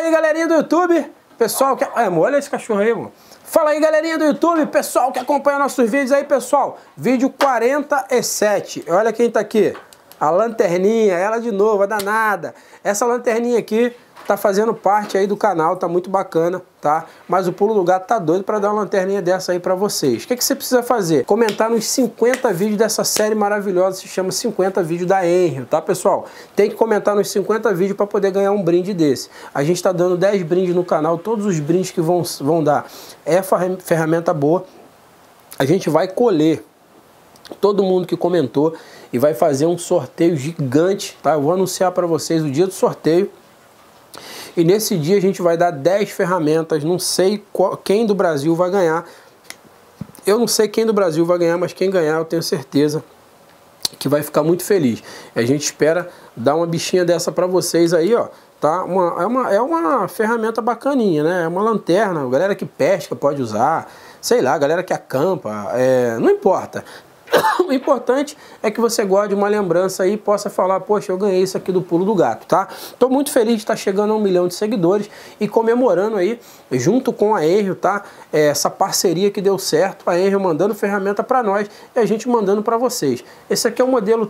Fala aí, galerinha do YouTube, pessoal que... olha esse cachorro aí, mano. Fala aí, galerinha do YouTube, pessoal que acompanha nossos vídeos aí, pessoal. Vídeo 47. Olha quem tá aqui. A lanterninha, ela de novo, a danada. Essa lanterninha aqui tá fazendo parte aí do canal, tá muito bacana, tá? Mas o Pulo do Gato tá doido pra dar uma lanterninha dessa aí pra vocês. O que você precisa fazer? Comentar nos 50 vídeos dessa série maravilhosa, se chama 50 vídeos da Enrio, tá, pessoal? Tem que comentar nos 50 vídeos pra poder ganhar um brinde desse. A gente tá dando 10 brindes no canal, todos os brindes que vão dar é ferramenta boa. A gente vai colher todo mundo que comentou e vai fazer um sorteio gigante, tá? Eu vou anunciar pra vocês o dia do sorteio. E nesse dia a gente vai dar 10 ferramentas, não sei quem do Brasil vai ganhar. Eu não sei quem do Brasil vai ganhar, mas quem ganhar eu tenho certeza que vai ficar muito feliz. A gente espera dar uma bichinha dessa para vocês aí, ó. Tá? É uma ferramenta bacaninha, né? É uma lanterna, a galera que pesca pode usar, sei lá, a galera que acampa, não importa. O importante é que você guarde de uma lembrança aí e possa falar, poxa, eu ganhei isso aqui do Pulo do Gato, tá? Tô muito feliz de estar chegando a 1 milhão de seguidores e comemorando aí, junto com a Enrio, tá? Essa parceria que deu certo, a Enrio mandando ferramenta para nós e a gente mandando para vocês. Esse aqui é o modelo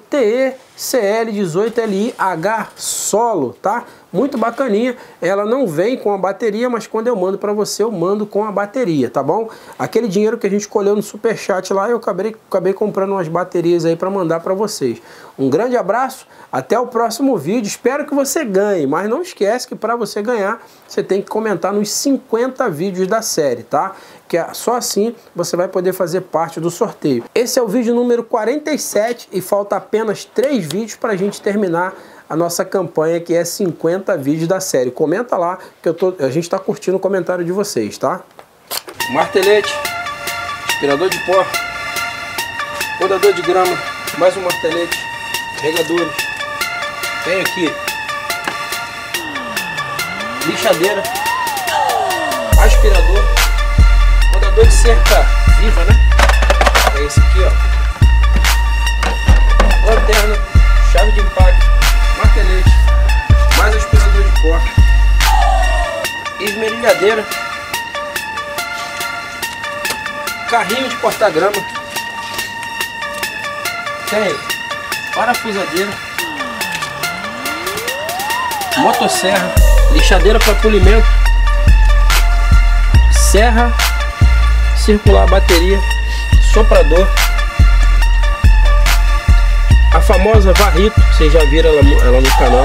TE-CL18LI-H Solo, tá? Muito bacaninha, ela não vem com a bateria, mas quando eu mando para você, eu mando com a bateria, tá bom? Aquele dinheiro que a gente colheu no Superchat lá, eu acabei comprando umas baterias aí para mandar para vocês. Um grande abraço, até o próximo vídeo, espero que você ganhe, mas não esquece que para você ganhar, você tem que comentar nos 50 vídeos da série, tá? Que só assim você vai poder fazer parte do sorteio. Esse é o vídeo número 47 e falta apenas 3 vídeos para a gente terminar a nossa campanha, que é 50 vídeos da série. Comenta lá, que a gente está curtindo o comentário de vocês, tá? Martelete, aspirador de pó, podador de grama, mais um martelete, regadores, tem aqui lixadeira, aspirador, podador de cerca viva, né? É esse aqui, ó. Lanterna, chave de impacto, martelete, mais aspirador de pó, esmerilhadeira, carrinho de cortar grama, tem parafusadeira, motosserra, lixadeira para polimento, serra circular, bateria, soprador, a famosa varrito, vocês já viram ela no canal,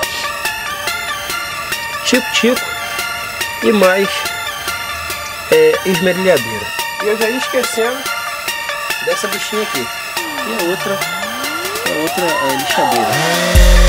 tico-tico e mais esmerilhadeira. E eu já ia esquecendo dessa bichinha aqui. E a outra lixadeira.